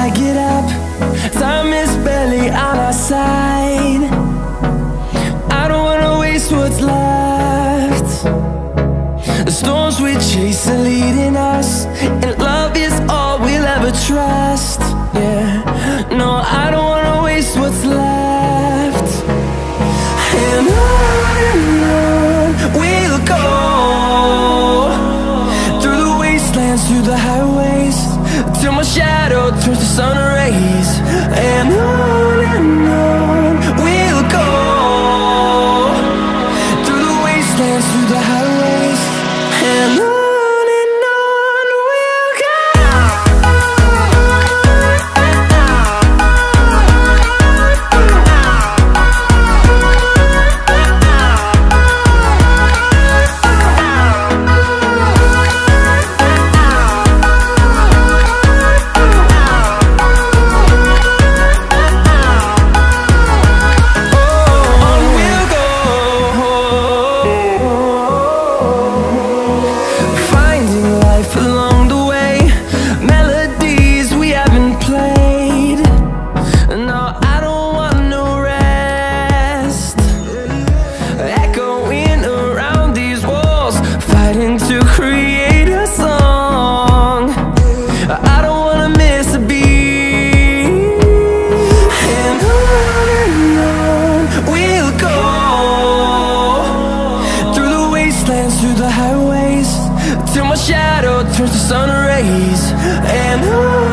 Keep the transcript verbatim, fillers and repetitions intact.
I get up, time is barely on our side. I don't wanna waste what's left. The storms we chase are leading us, and love is all we'll ever trust. Yeah, no, I don't wanna waste what's left. And on and on we'll go, through the wastelands, through the highways, till my shadow turns to sun rays. And on and on we'll go, through the wastelands, through the highways, and on. To create a song, I don't wanna miss a beat. And on and on we'll go, through the wastelands, through the highways, till my shadow turns to sun rays. And on